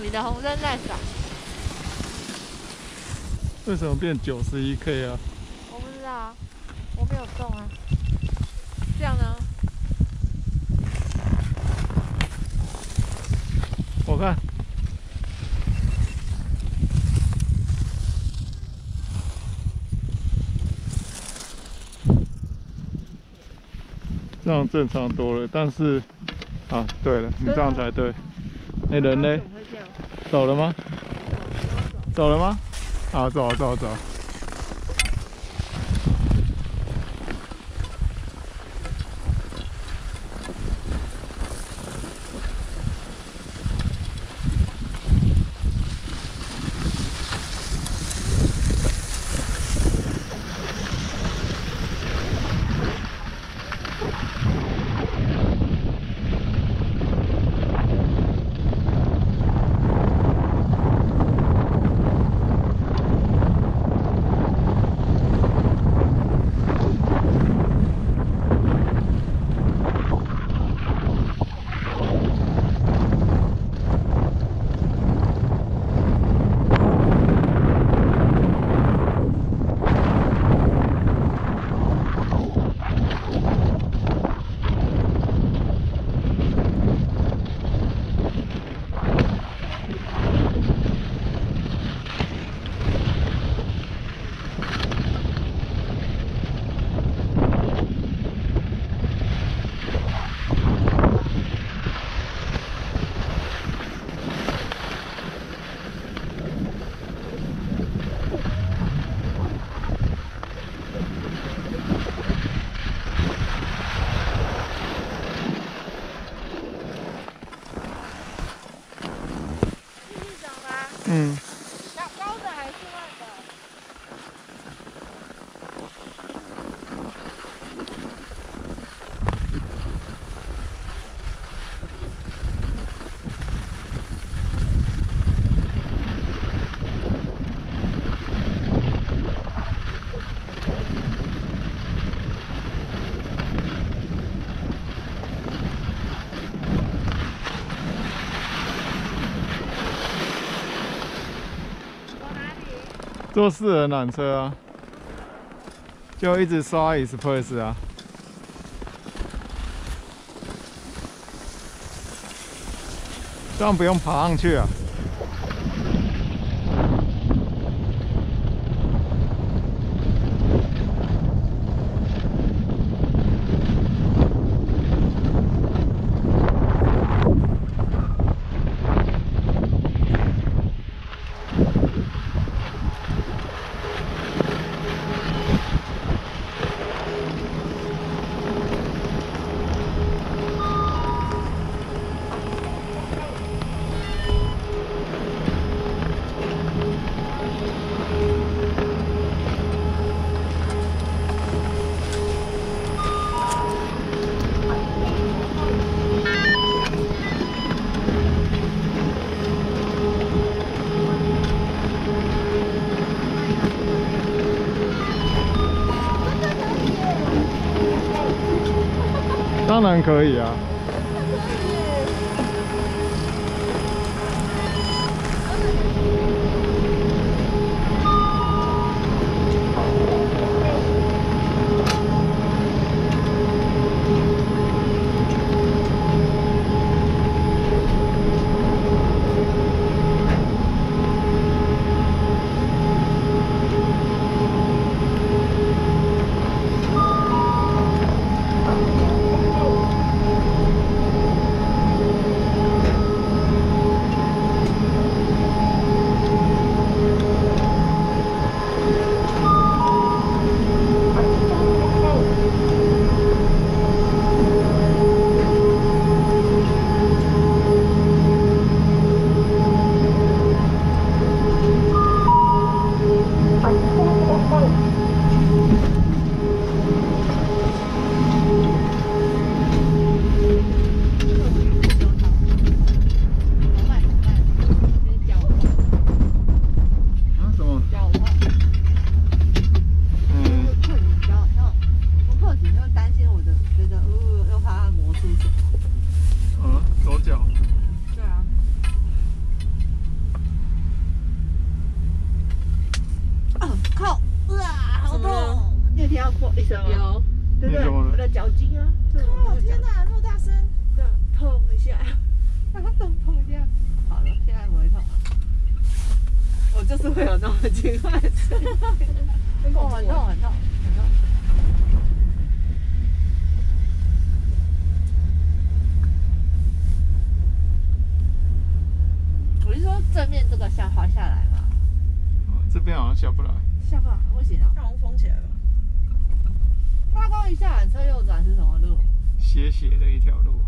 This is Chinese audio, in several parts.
你的红灯在闪。 为什么变91K 啊？ 我不知道啊，我没有动啊。这样呢？ 我看。这样正常多了，但是，啊，对了，你这样才对。那人呢？走了吗？走了吗？好，走。嗯。 高的还是慢的？ 坐4人缆车啊，就一直刷 Express 啊。这样不用爬上去啊。当然可以啊。 小金啊！哦天哪，那么大声！ 这样碰一下， 它动一下。 好了，现在不会痛了。 我就是会有那么奇怪的声音。 哦，很痛很痛很痛。我是说正面这个滑下来嘛？ 这边好像下不来。 下不来，不行啊！ 它好像封起来了。 发光一下缆车右转是什么路？ 斜斜的一条路。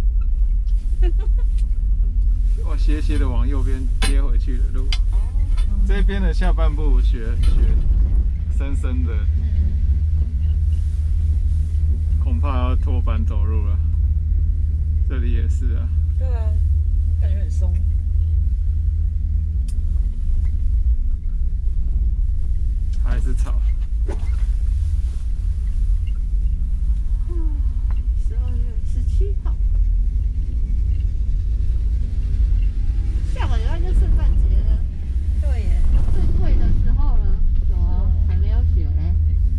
哇，斜斜的往右边接回去的路。 哦。 这边的下半部雪深深的，恐怕要脱板走路了。这里也是啊。 对啊，感觉很松。 还是草。 12月17号，下个礼拜就圣诞节了。 对耶， 最贵的时候了，怎么还没有雪嘞？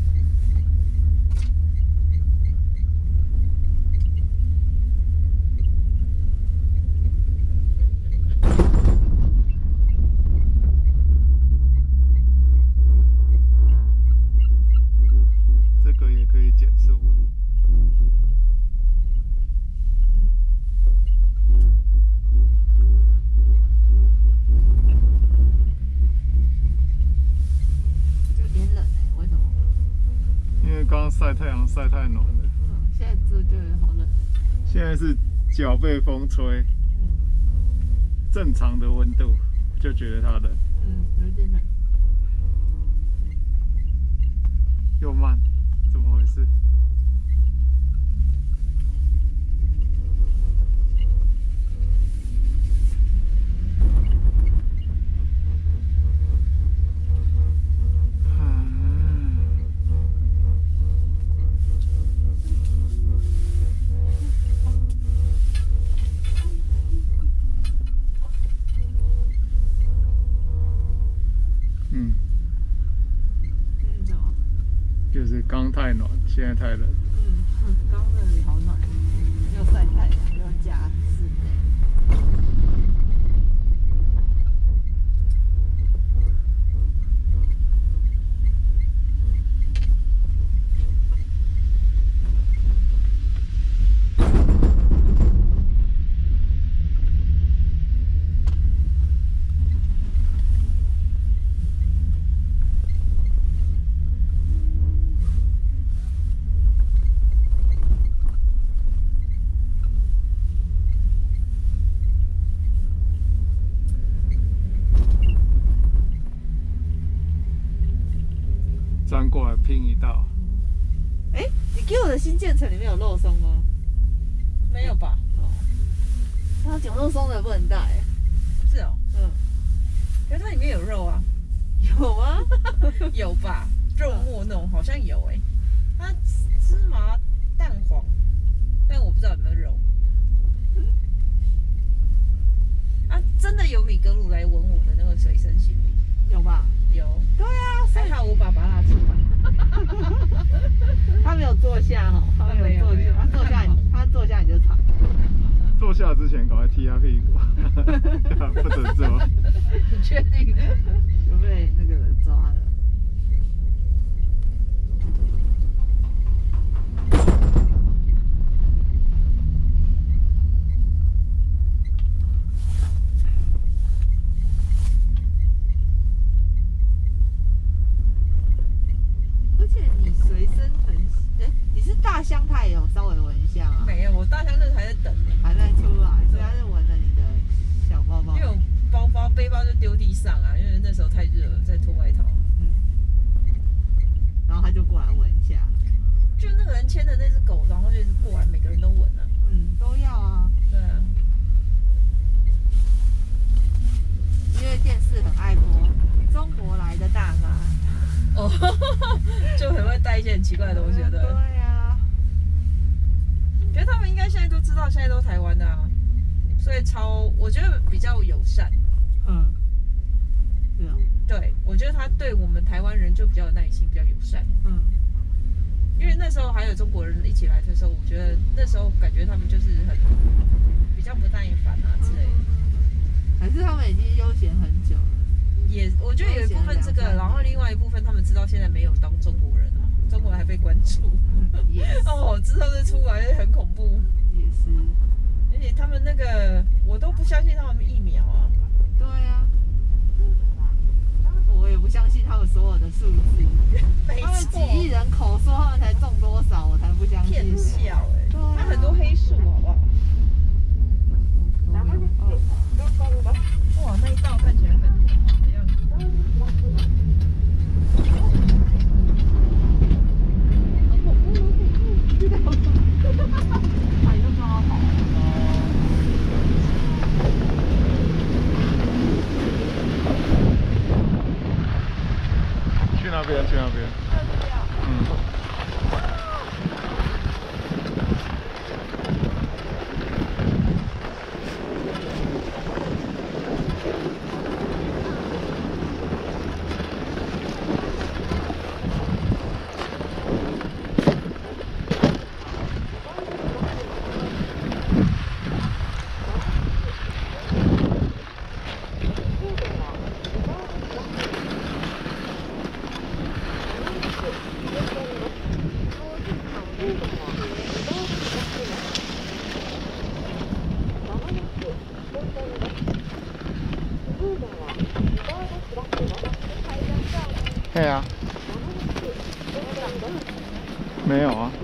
这个也可以减速。 有点冷哎，为什么？ 因为刚刚晒太阳晒太暖了。 现在这就好冷。 现在是脚被风吹，正常的温度就觉得它冷。 有点冷。 又慢，怎么回事？ 怎么？ 就是刚太暖，现在太冷。 刚那里好暖，又晒太阳，又加室内。 钻过来拼一道。 哎，你给我的新建成里面有肉松吗？ 没有吧？ 它有肉松的不能带。 是哦，可是它里面有肉啊。 有吗？ 有吧？肉末那种好像有哎，它芝麻蛋黄，但我不知道有没有肉。啊，真的有米格鲁来闻我的那个随身行李， 有吧？ 有。 对啊， 还好我爸把它出来。 他没有坐下哈，他没有坐下，他坐下你就惨。 坐下之前赶快踢他屁股，不准坐。 你确定？ 有被那个人抓了。而且你随身很，你是大香，他也有稍微闻一下啊？ 没有，我大香那还在等呢， 还在出来，所以他是闻了你的小包包。 因为我背包就丢地上啊，因为那时候太热了，在脱外套。 然后他就过来闻一下。 就那个人牵的那只狗，然后就过来，每个人都闻啊。 都要啊。 对啊。 因为电视很爱播中国来的大妈。 哦，就很会带一些很奇怪的东西，对。 对呀。 可是他们应该现在都知道，现在都台湾的啊，所以我觉得比较友善。 是啊。 对，我觉得他对我们台湾人就比较有耐心，比较友善。因因为那时候还有中国人一起来的时候，我觉得那时候感觉他们就是很比较不耐烦啊之类的。 还是他们已经悠闲很久了。 也，我觉得有一部分这个，然后另外一部分他们知道现在没有当中国人啊，中国人还被关注。哦，之后再出来很恐怖。 也是。 而且他们那个，我都不相信他们疫苗啊。 对啊。我也不相信他们所有的数字。他们几亿人口说他们才中多少，我才不相信。 骗笑哎！他很多黑数，好不好？哇，那一道看起来很好的样子。 去那边，去那边。嗯。对啊，没有啊。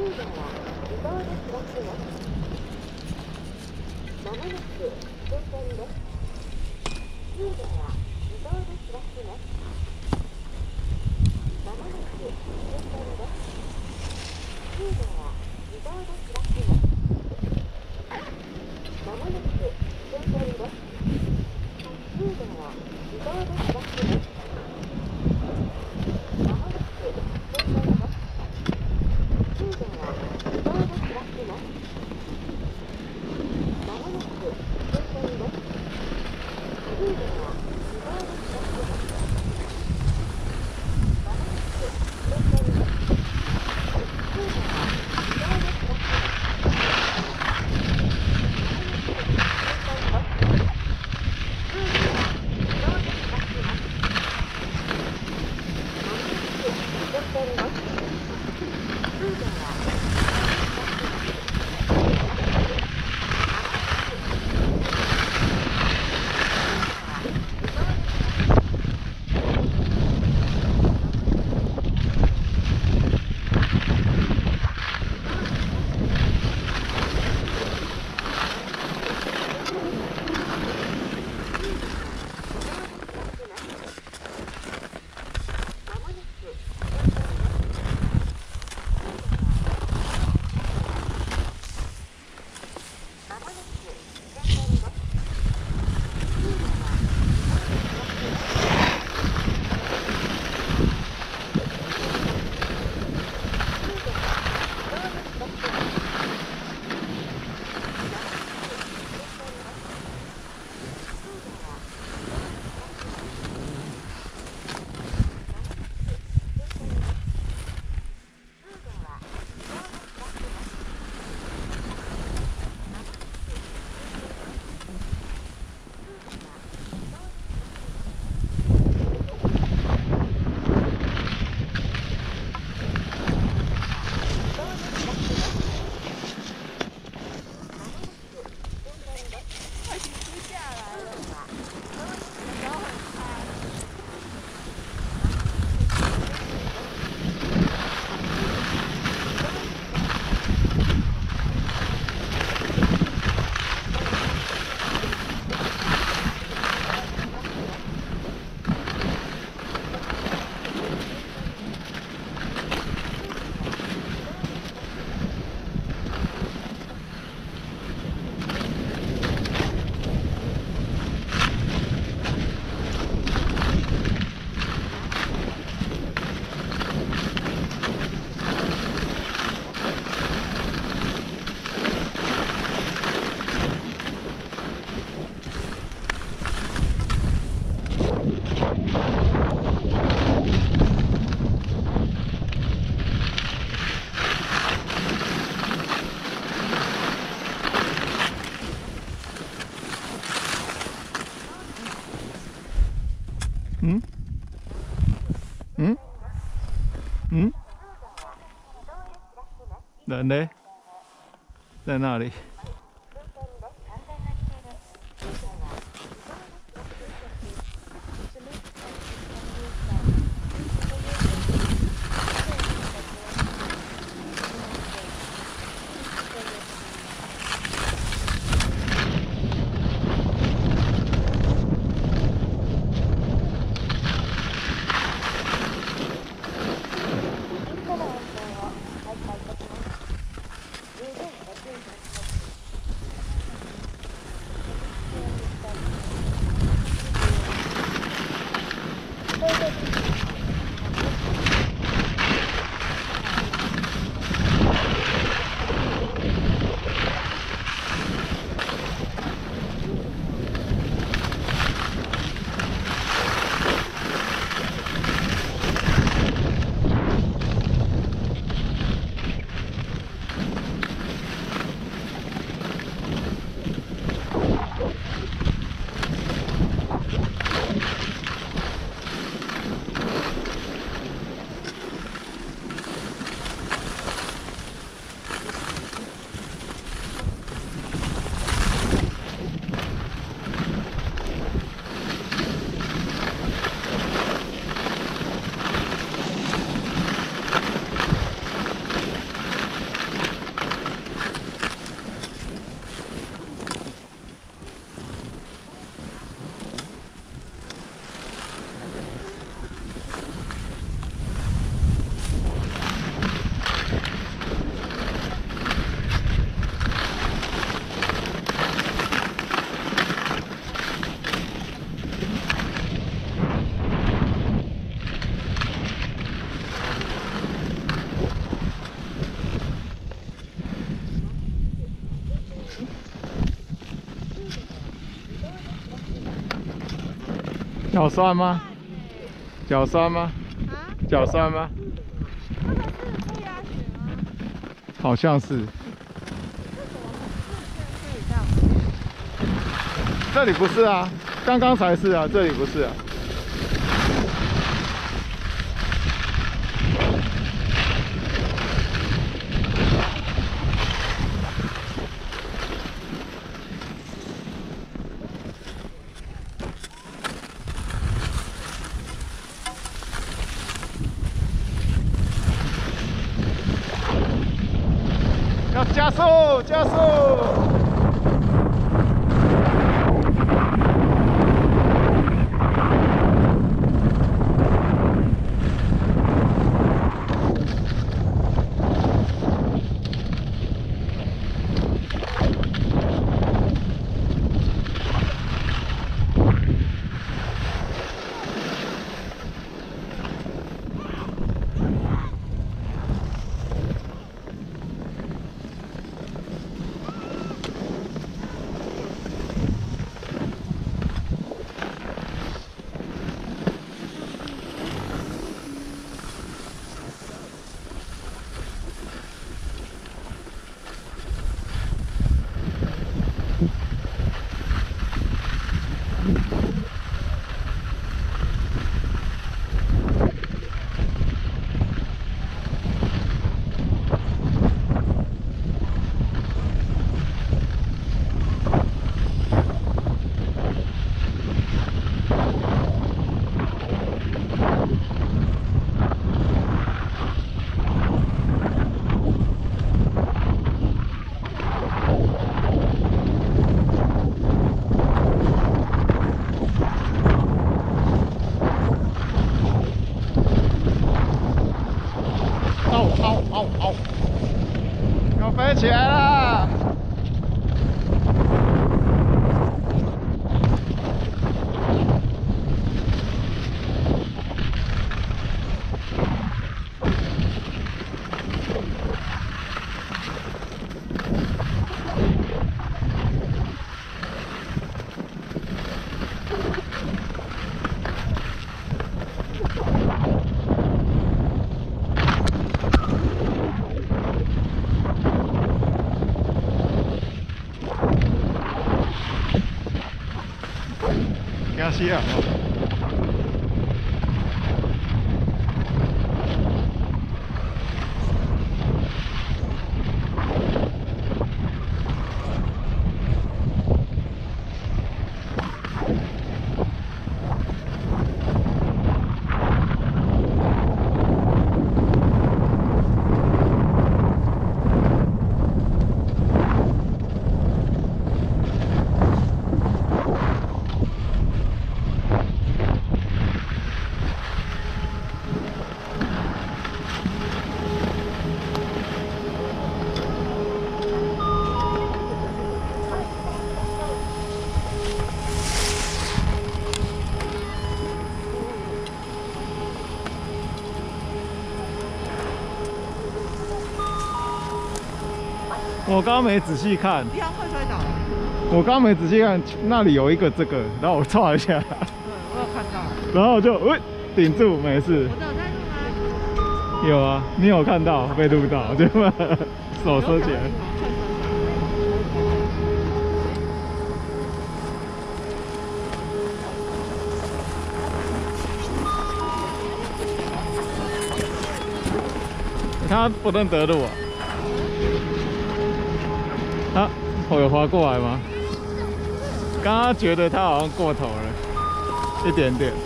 人呢？在那里。脚酸吗？脚酸吗？ 啊？ 脚酸吗？ 那个是负压雪吗？ 好像是。这里不是啊，刚刚才是啊，这里不是啊。要加速，加速！要飞起来了！惊死啊！ 我刚刚没仔细看， 这样会摔倒。 我刚刚没仔细看，那里有一个这个，然后我抓一下， 对，我有看到。 然后我就顶住，没事。 我有在录吗？ 有啊，你有看到被录到，就把手收起来。他不认得路啊？他有滑过来吗？刚刚觉得他好像过头了，一点点。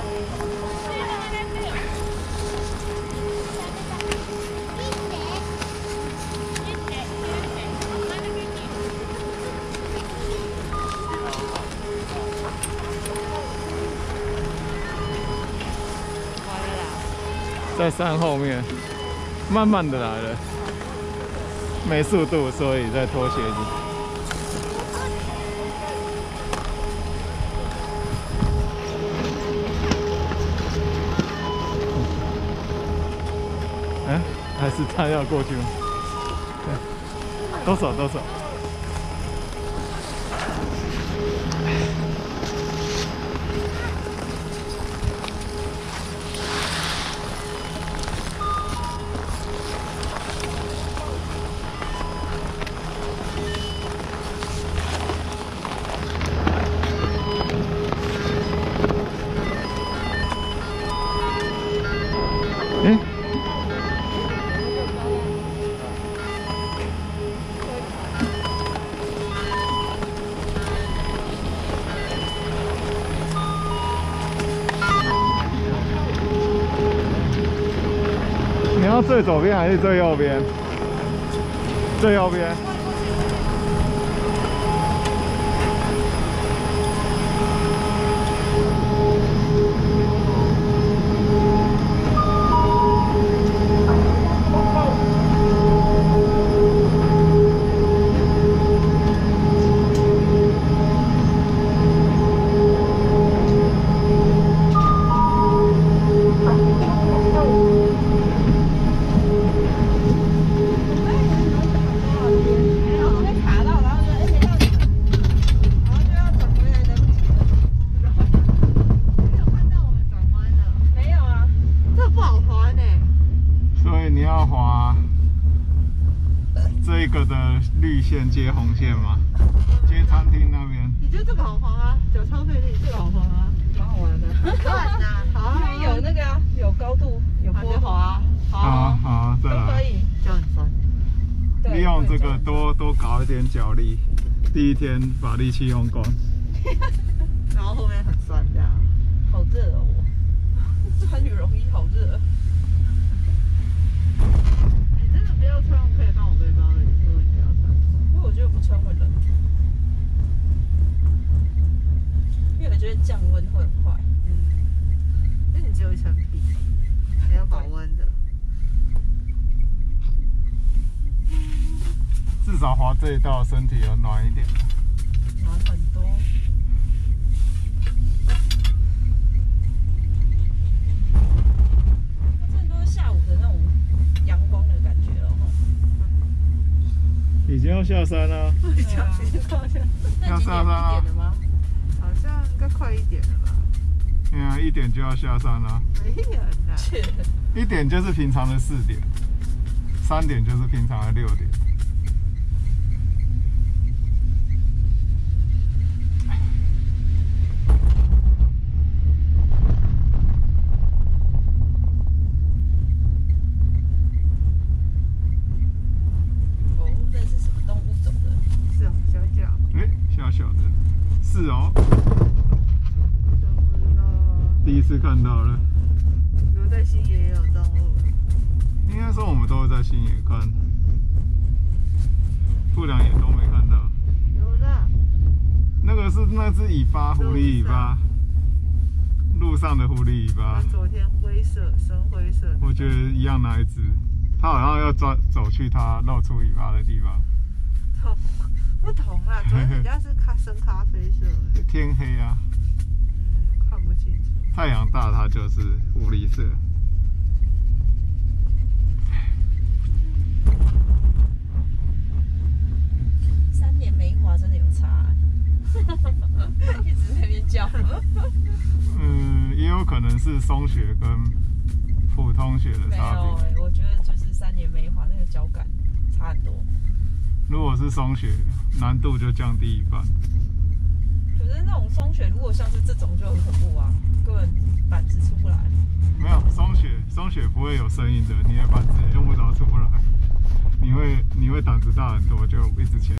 在山后面。慢慢的来了，没速度，所以在脱鞋子。还是他要过去吗？对，都走。你要最左边还是最右边？最右边。绿线接红线吗？接餐厅那边。 你觉得这个好滑吗？脚超费力，这个好滑吗？蛮好玩的。乱呐，好啊， 因为有那个啊，有高度，有坡滑。 好，再来。 都可以， 脚很酸。 利用这个多搞一点脚力，第一天把力气用光。 然后后面很酸这样。 好热哦，穿羽绒衣好热。 你真的不要穿，我可以放我背包里。 因为我觉得不穿会冷，因为我觉得降温会很快。 因为你只有一层皮，没有保温的。 至少滑这一道身体有暖一点。 暖很多。它真的都是下午的那种阳光的感觉了哈。 已经要下山了。 要下山了吗？ 好像应该快1点了吧。 对啊，1点就要下山了。 没人呐。 1点就是平常的4点，3点就是平常的6点。小的，是哦，第一次看到了。 如果在新野也有动物， 应该说我们都会在新野看，不良野都没看到。 有啦， 那个是那只尾巴，狐狸尾巴，路上的狐狸尾巴。 昨天灰色，深灰色。 我觉得一样那一只，它好像要走去它露出尾巴的地方。 不同啦，昨天人家是深咖啡色。 天黑啊。 看不清楚。 太阳大，它就是狐狸色。 可能是松雪跟普通雪的差别。 没有我觉得就是3年没滑，那个脚感差很多。 如果是松雪，难度就降低1半。 可是那种松雪，如果像是这种就很恐怖啊，根本板子出不来。 没有松雪不会有声音的，你的板子也用不着出不来。你会胆子大很多，就一直前。